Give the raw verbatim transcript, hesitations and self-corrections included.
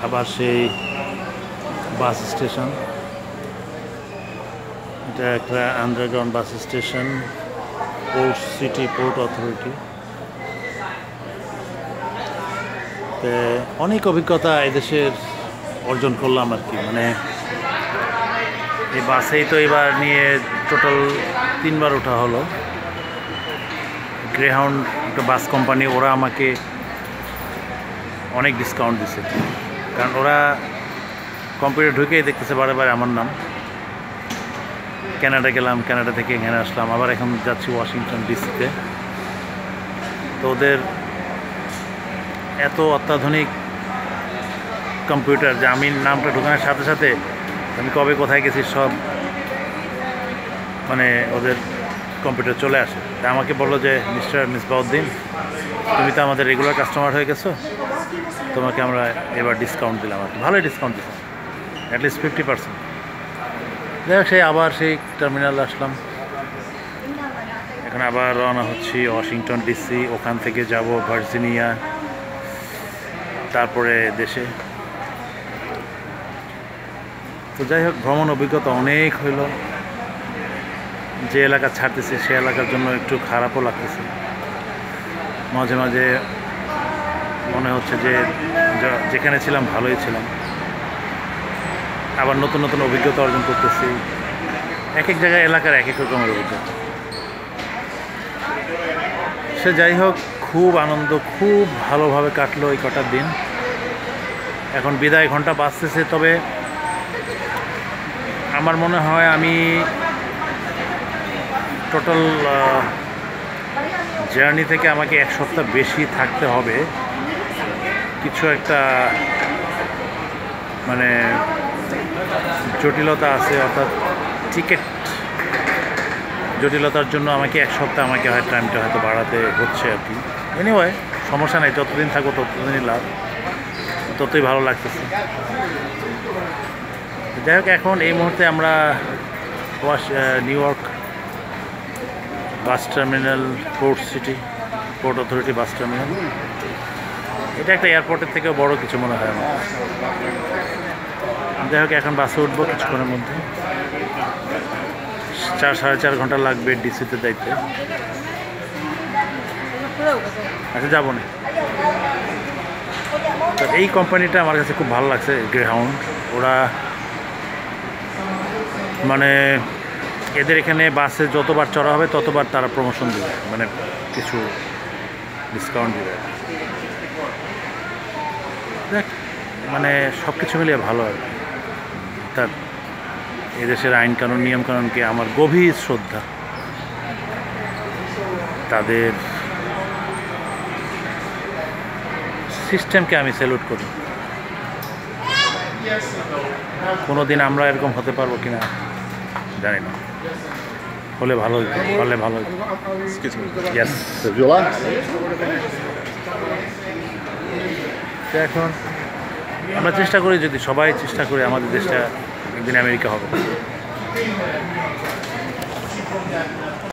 আবার সেই বাস স্টেশন, এটা একটা underground bus station, port city port authority. তো অনেক অভিজ্ঞতা এদেশের অর্জন করলাম আর কি। মানে এই বাসেই তো এবার নিয়ে টোটাল তিনবার ওঠা হলো। গ্রেহাউন্ড একটা বাস কোম্পানি, ওরা আমাকে অনেক ডিসকাউন্ট দিছে, কারণ ওরা কম্পিউটার ঢুকেই দেখতেছে বারে বারে আমার নাম। কানাডা গেলাম, কানাডা থেকে এখানে আসলাম, আবার এখন যাচ্ছি ওয়াশিংটন ডিসিতে। তো ওদের এত অত্যাধুনিক কম্পিউটার যে আমি নামটা ঢুকানোর সাথে সাথে আমি কবে কোথায় গেছি সব মানে ওদের কম্পিউটার চলে আসে। তা আমাকে বললো যে মিস্টার মিসবাউদ্দিন, তুমি তো আমাদের রেগুলার কাস্টমার হয়ে গেছো, তোমাকে আমরা এবার ডিসকাউন্ট দিলাম আর কি। ভালোই ডিসকাউন্ট দিলাম, অ্যাটলিস্ট ফিফটি পার্সেন্ট। যাই হোক, সেই আবার সেই টার্মিনালে আসলাম। এখন আবার রওনা হচ্ছি ওয়াশিংটন ডিসি, ওখান থেকে যাব ভার্জিনিয়া, তারপরে দেশে। তো যাই হোক, ভ্রমণ অভিজ্ঞতা অনেক হইল। যে এলাকা ছাড়তেছি সে এলাকার জন্য একটু খারাপও লাগতেছে, মাঝে মাঝে মনে হচ্ছে যে যেখানে ছিলাম ভালোই ছিলাম। আবার নতুন নতুন অভিজ্ঞতা অর্জন করতেছি, এক এক জায়গায় এলাকার এক এক রকমের অভিজ্ঞতা। সে যাই হোক, খুব আনন্দ, খুব ভালোভাবে কাটলো এই কটা দিন। এখন বিদায় ঘন্টা বাজতেছে, তবে আমার মনে হয় আমি টোটাল জার্নি থেকে আমাকে এক সপ্তাহ বেশি থাকতে হবে। কিছু একটা মানে জটিলতা আছে, অর্থাৎ টিকিট জটিলতার জন্য আমাকে এক সপ্তাহ আমাকে হয় টাইমটা হয়তো বাড়াতে হচ্ছে আর কি। এনিওয়ে, সমস্যা নেই, যতদিন থাকবো ততদিনই লাভ, ততই ভালো লাগতেছে। যাই হোক, এখন এই মুহূর্তে আমরা ওয়াশ New York bus terminal, port city port authority bus terminal. এটা একটা এয়ারপোর্টের থেকেও বড় কিছু মনে হয় আমার। যাই হোক, এখন বাসে উঠবো কিছুক্ষণের মধ্যে। চার সাড়ে চার ঘন্টা লাগবে ডিসিতে যাইতে। আচ্ছা, যাবো না। তো এই কোম্পানিটা আমার কাছে খুব ভালো লাগছে, গ্রেহাউন্ড। ওরা মানে এদের এখানে বাসে যতবার চড়া হবে ততবার তারা প্রমোশন দেবে, মানে কিছু ডিসকাউন্ট দেবে। দেখ, মানে সব কিছু মিলিয়ে ভালো আর কি। তার এদেশের আইন কানুন নিয়ম কানুনকে আমার গভীর শ্রদ্ধা, তাদের সিস্টেমকে আমি স্যালুট করি। কোনো দিন আমরা এরকম হতে পারবো কিনা জানি না, হলে ভালো হইতো, হলে ভালো হইতো। এখন আমরা চেষ্টা করি, যদি সবাই চেষ্টা করি, আমাদের দেশটা একদিন আমেরিকা হবে।